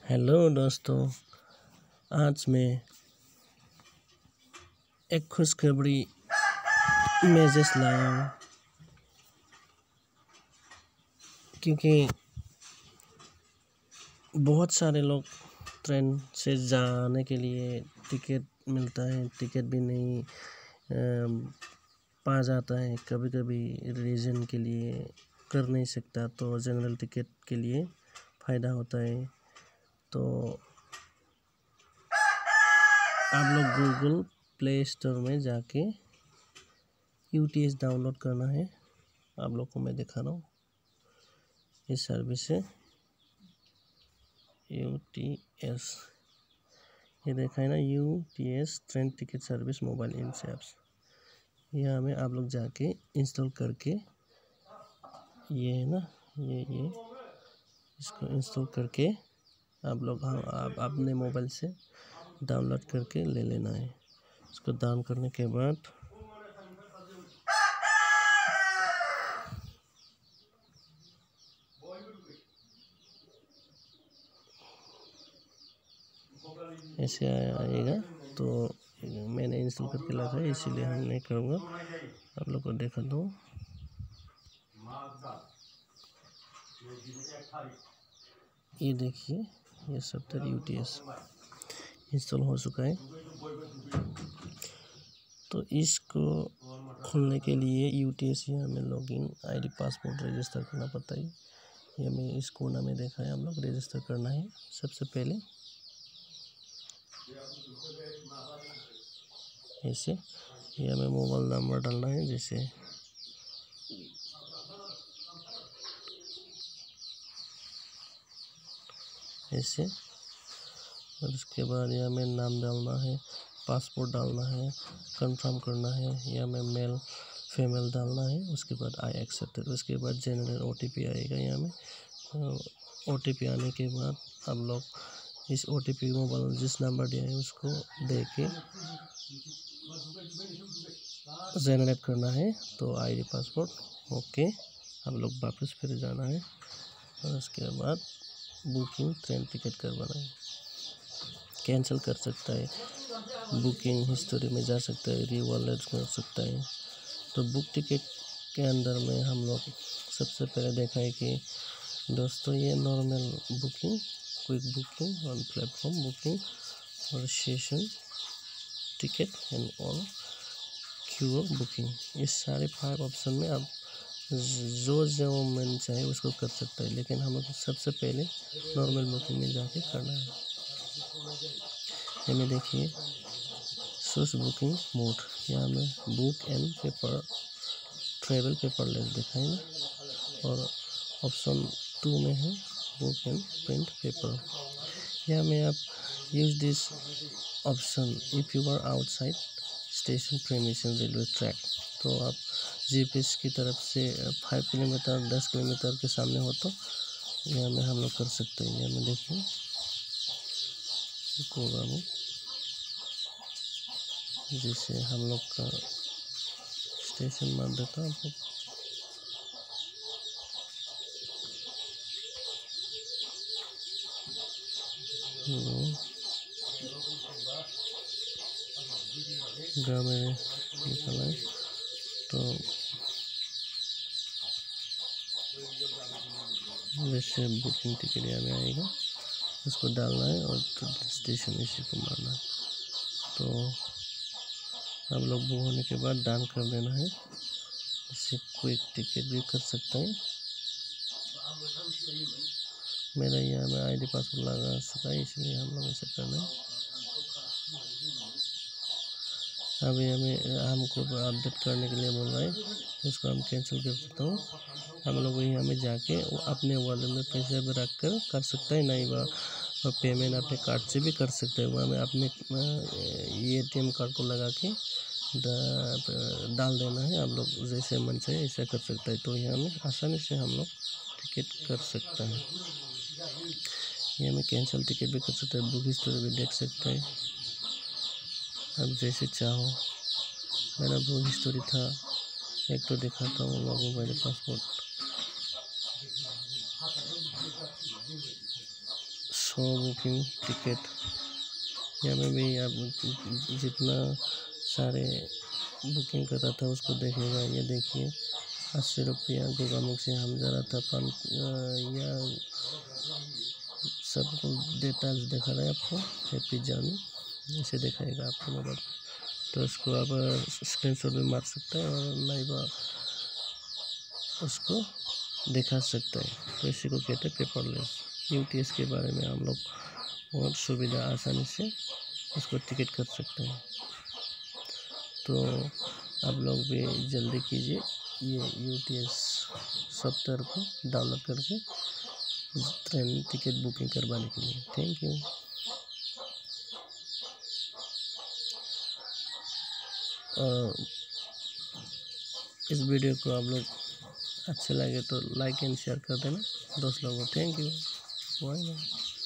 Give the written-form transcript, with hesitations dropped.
Hello दोस्तों, आज मैं एक खुशखबरी मैसेज लाया हूँ क्योंकि बहुत सारे लोग ट्रेन से जाने के लिए टिकट मिलता है, टिकट भी नहीं पा जाता है, कभी कभी रीजन के लिए कर नहीं सकता, तो जनरल टिकट के लिए फ़ायदा होता है। तो आप लोग गूगल प्ले स्टोर में जाके UTS डाउनलोड करना है। आप लोग को मैं दिखा रहा हूँ, इस सर्विस है UTS, ये देखा है ना, UTS train ticket service mobile apps. यहाँ में आप लोग जाके इंस्टॉल करके, ये है ना, ये इसको इंस्टॉल करके आप लोग आप अपने मोबाइल से डाउनलोड करके ले लेना है। इसको डाउन करने के बाद ऐसे आएगा। तो मैंने इंस्टॉल करके रखा है, इसीलिए हम नहीं करूँगा, आप लोग को देखा दो। ये देखिए, ये सॉफ्टवेयर UTS इंस्टॉल हो चुका है। तो इसको खोलने के लिए UTS यहाँ में लॉगिन ID पासपोर्ट रजिस्टर करना पड़ता है। ये हमें इस कोना में देखा है, हम लोग रजिस्टर करना है। सबसे पहले ऐसे ये हमें मोबाइल नंबर डालना है, जैसे ऐसे, और उसके बाद यहाँ में नाम डालना है, पासपोर्ट डालना है, कंफर्म करना है, या में मेल फीमेल डालना है। उसके बाद आई एक्सेप्टेड, उसके बाद जनरल OTP आएगा। यहाँ में OTP आने के बाद हम लोग इस OTP मोबाइल जिस नंबर दिया है उसको दे के जनरेट करना है। तो ID पासपोर्ट ओके, हम लोग वापस फिर जाना है, और उसके बाद बुकिंग ट्रेन टिकट करवाना है। कैंसिल कर सकता है, बुकिंग हिस्ट्री में जा सकता है, रीवॉलेट कर सकता है। तो बुक टिकट के अंदर में हम लोग सबसे पहले देखा है कि दोस्तों, ये normal booking, quick booking, on platform booking, और season ticket and all Q booking, इस सारे 5 ऑप्शन में आप जो मन चाहे उसको कर सकता है, लेकिन हम लोग सबसे पहले नॉर्मल बुकिंग में जाके करना है। हमें देखिए सोर्स बुकिंग मोड, यहाँ में book and paper travel paperless दिखाई ना, और ऑप्शन 2 में है बुक एंड प्रिंट पेपर। यहाँ में आप use this option if you are outside station premises railway track. तो आप GPS की तरफ से 5 किलोमीटर 10 किलोमीटर के सामने हो तो यहाँ में हम लोग कर सकते हैं। यहाँ में देखिए प्रोग्राम, जिससे हम लोग का स्टेशन मान देता है आपको। ग्रामीण निकाला है, तो जैसे बुकिंग टिकट यहाँ में आएगा, उसको डालना है और स्टेशन इसी को मारना है। तो हम लोग बुक होने के बाद डान कर देना है। इससे क्विक टिकट भी कर सकते हैं। मेरा यहाँ में ID पासवर्ड लगा सका है, इसलिए हम लोग ऐसे करना है। अभी हमको अपडेट करने के लिए बोल रहा है, इसको हम कैंसिल कर देता हूँ। हम लोग यहाँ में जाके अपने वॉलेट में पैसे भी रख कर सकते हैं, नहीं वह पेमेंट अपने कार्ड से भी कर सकते हैं। वहाँ में अपने ATM कार्ड को लगा के डाल देना है। आप लोग जैसे मन चाहे ऐसा कर सकते हैं। तो यहाँ में आसानी से हम लोग टिकट कर सकते हैं। यहाँ में कैंसिल टिकट भी कर सकते हैं, बुक हिस्ट्री भी देख सकते हैं, अब जैसे चाहो। मेरा बुक हिस्ट्री था, एक तो दिखाता हूँ लोगों को, मेरे पासपोर्ट शो बुकिंग टिकट। यहाँ में भी आप जितना सारे बुकिंग करा था उसको देखेगा। ये देखिए 80 रुपया गोगामुख से हम जा रहा था या सबको डिटेल्स दिखा रहा है आपको। हैप्पी जर्नी ऐसे दिखाएगा आपको मोबाइल में, तो उसको आप स्क्रीनशॉट भी मार सकते हैं और नहीं उसको दिखा सकते हैं। तो इसी को कहते हैं पेपरलेस। यूटीएस के बारे में हम लोग बहुत सुविधा आसानी से उसको टिकट कर सकते हैं। तो आप लोग भी जल्दी कीजिए ये यूटीएस सॉफ्टवेयर को डाउनलोड करके ट्रेन टिकट बुकिंग करवाने के लिए। Thank you. इस वीडियो को आप लोग अच्छे लगे तो लाइक एंड शेयर कर देना दोस्त लोगों को। Thank you. Bye bye.